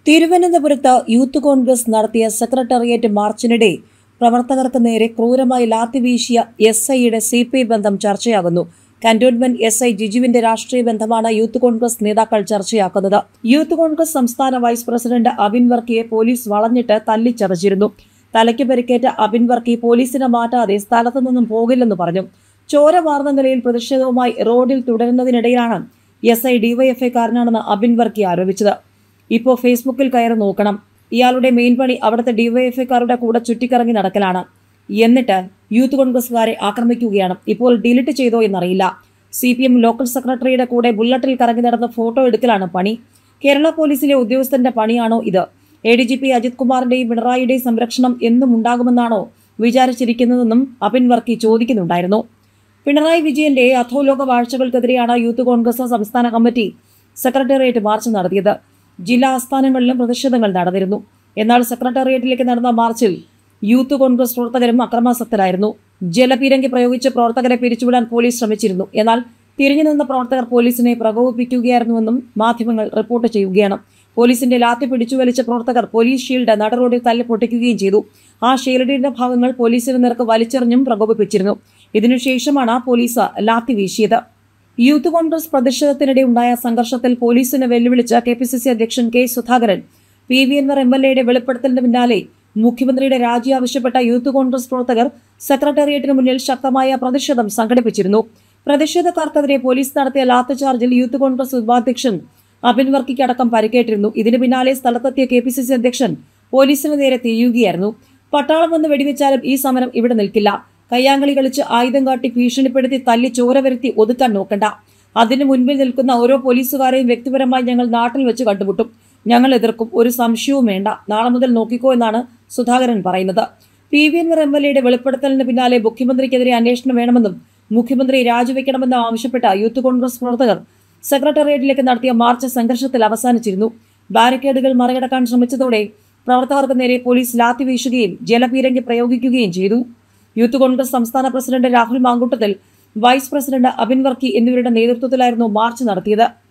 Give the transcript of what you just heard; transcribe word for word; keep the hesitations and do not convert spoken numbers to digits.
തിരുവനന്തപുരത്ത് യൂത്ത് കോൺഗ്രസ് നടത്തിയ സെക്രട്ടേറിയറ്റ് മാർച്ചിനിടെ പ്രവർത്തകർക്ക് നേരെ ക്രൂരമായി ലാത്തിവീശിയ എസ് ഐയുടെ സി പി ഐ ബന്ധം ചർച്ചയാകുന്നു. കന്റോൺമെന്റ് എസ് ഐ ജിജുവിന്റെ രാഷ്ട്രീയ ബന്ധമാണ് യൂത്ത് കോൺഗ്രസ് നേതാക്കൾ ചർച്ചയാക്കുന്നത്. യൂത്ത് കോൺഗ്രസ് സംസ്ഥാന വൈസ് പ്രസിഡന്റ് അബിൻ വർക്കിയെ പോലീസ് വളഞ്ഞിട്ട് തല്ലിച്ചതച്ചിരുന്നു. തലയ്ക്ക് പരിക്കേറ്റ അബിൻ വർക്കി പോലീസിനെ മാറ്റാതെ സ്ഥലത്തു നിന്നും പോകില്ലെന്ന് പറഞ്ഞു. ചോര വാർന്ന നിലയിൽ പ്രതിഷേധവുമായി റോഡിൽ തുടരുന്നതിനിടയിലാണ് എസ് ഐ ഡിവൈഎഫ്ഐക്കാരനാണെന്ന് അബിൻ വർക്കി ആരോപിച്ചത്. ഇപ്പോൾ ഫേസ്ബുക്കിൽ കയറി നോക്കണം. ഇയാളുടെ മെയിൻ പണി അവിടുത്തെ ഡിവൈഎഫ്ഐക്കാരുടെ കൂടെ ചുറ്റിക്കറങ്ങി നടക്കലാണ്. എന്നിട്ട് യൂത്ത് കോൺഗ്രസുകാരെ ആക്രമിക്കുകയാണ്. ഇപ്പോൾ ഡിലീറ്റ് ചെയ്തോ എന്നറിയില്ല. സി പി എം ലോക്കൽ സെക്രട്ടറിയുടെ കൂടെ ബുള്ളറ്റിൽ കറങ്ങി നടന്ന ഫോട്ടോ എടുക്കലാണ് പണി. കേരള പോലീസിലെ ഉദ്യോഗസ്ഥന്റെ പണിയാണോ ഇത്? A D G P Ajith കുമാറിന്റെയും പിണറായിയുടെയും സംരക്ഷണം എന്നും ഉണ്ടാകുമെന്നാണോ വിചാരിച്ചിരിക്കുന്നതെന്നും അബിൻ വർക്കി ചോദിക്കുന്നുണ്ടായിരുന്നു. പിണറായി വിജയന്റെ അധോലോക വാഴ്ചകൾക്കെതിരെയാണ് യൂത്ത് കോൺഗ്രസ് സംസ്ഥാന കമ്മിറ്റി സെക്രട്ടേറിയറ്റ് മാർച്ച് നടത്തിയത്. ജില്ലാ ആസ്ഥാനങ്ങളിലും പ്രതിഷേധങ്ങൾ നടന്നിരുന്നു. എന്നാൽ സെക്രട്ടേറിയറ്റിലേക്ക് നടന്ന മാർച്ചിൽ യൂത്ത് കോൺഗ്രസ് പ്രവർത്തകരും അക്രമാസക്തരായിരുന്നു. ജലപീരങ്കി പ്രയോഗിച്ച് പ്രവർത്തകരെ പിരിച്ചുവിടാൻ പോലീസ് ശ്രമിച്ചിരുന്നു. എന്നാൽ തിരിഞ്ഞു നിന്ന പ്രവർത്തകർ പോലീസിനെ പ്രകോപിപ്പിക്കുകയായിരുന്നുവെന്നും മാധ്യമങ്ങൾ റിപ്പോർട്ട് ചെയ്യുകയാണ്. പോലീസിന്റെ ലാത്തി പിടിച്ചുവലിച്ച പ്രവർത്തകർ പോലീസ് ഷീൽഡ് നടുറോഡിൽ തല്ലി പൊട്ടിക്കുകയും ചെയ്തു. ആ ഷീൽഡിന്റെ ഭാഗങ്ങൾ പോലീസിന് നേർക്ക് വലിച്ചെറിഞ്ഞും പ്രകോപിപ്പിച്ചിരുന്നു. ഇതിനുശേഷമാണ് പോലീസ് ലാത്തി വീശിയത്. യൂത്ത് കോൺഗ്രസ് പ്രതിഷേധത്തിനിടെ ഉണ്ടായ സംഘർഷത്തിൽ പോലീസിനെ വെല്ലുവിളിച്ച കെ പി സി സി അധ്യക്ഷൻ K Sudhakaran P V Anvar M L എയുടെ വെളിപ്പെടുത്തലിന് പിന്നാലെ മുഖ്യമന്ത്രിയുടെ രാജി ആവശ്യപ്പെട്ട യൂത്ത് കോൺഗ്രസ് പ്രവർത്തകർ സെക്രട്ടേറിയറ്റിന് മുന്നിൽ ശക്തമായ പ്രതിഷേധം സംഘടിപ്പിച്ചിരുന്നു. പ്രതിഷേധക്കാർക്കെതിരെ പോലീസ് നടത്തിയ ലാത്തിചാർജിൽ യൂത്ത് കോൺഗ്രസ് ഉപാധ്യക്ഷൻ അബിൻ വർക്കിക്ക് അടക്കം പരിക്കേറ്റിരുന്നു. ഇതിന് പിന്നാലെ സ്ഥലത്തെത്തിയ കെ പി സി സി അധ്യക്ഷൻ പോലീസിന് നേരെ തിരിയുകയായിരുന്നു. പട്ടാളം വന്ന് വെടിവെച്ചാലും ഈ സമരം ഇവിടെ നിൽക്കില്ല. കയ്യാങ്കളി കളിച്ച് ആയുധം കാട്ടി ഭീഷണിപ്പെടുത്തി തല്ലി ചോര വരുത്തി ഒതുക്കാൻ നോക്കണ്ട. അതിനു മുൻപിൽ നിൽക്കുന്ന ഓരോ പോലീസുകാരെയും വ്യക്തിപരമായി ഞങ്ങൾ നാട്ടിൽ വെച്ച് കണ്ടുമുട്ടും. ഞങ്ങൾ എതിർക്കും, ഒരു സംശയവും വേണ്ട. നാളെ മുതൽ നോക്കിക്കോ എന്നാണ് സുധാകരൻ പറയുന്നത്. P V Anvar M L എയുടെ വെളിപ്പെടുത്തലിന് പിന്നാലെ മുഖ്യമന്ത്രിക്കെതിരെ അന്വേഷണം വേണമെന്നും മുഖ്യമന്ത്രി രാജിവെക്കണമെന്നും ആവശ്യപ്പെട്ട യൂത്ത് കോൺഗ്രസ് പ്രവർത്തകർ സെക്രട്ടേറിയറ്റിലേക്ക് നടത്തിയ മാർച്ച് സംഘർഷത്തിൽ അവസാനിച്ചിരുന്നു. ബാരിക്കേഡുകൾ മറികടക്കാൻ ശ്രമിച്ചതോടെ പ്രവർത്തകർക്ക് നേരെ പോലീസ് ലാത്തി വീശുകയും ജലപീരങ്കി പ്രയോഗിക്കുകയും ചെയ്തു. യൂത്ത് കോൺഗ്രസ് സംസ്ഥാന president Rahul Mamkootathil, vice president Abin Varkey എന്നിവരുടെ നേതൃത്വത്തിലായിരുന്നു മാർച്ച് നടത്തിയത്.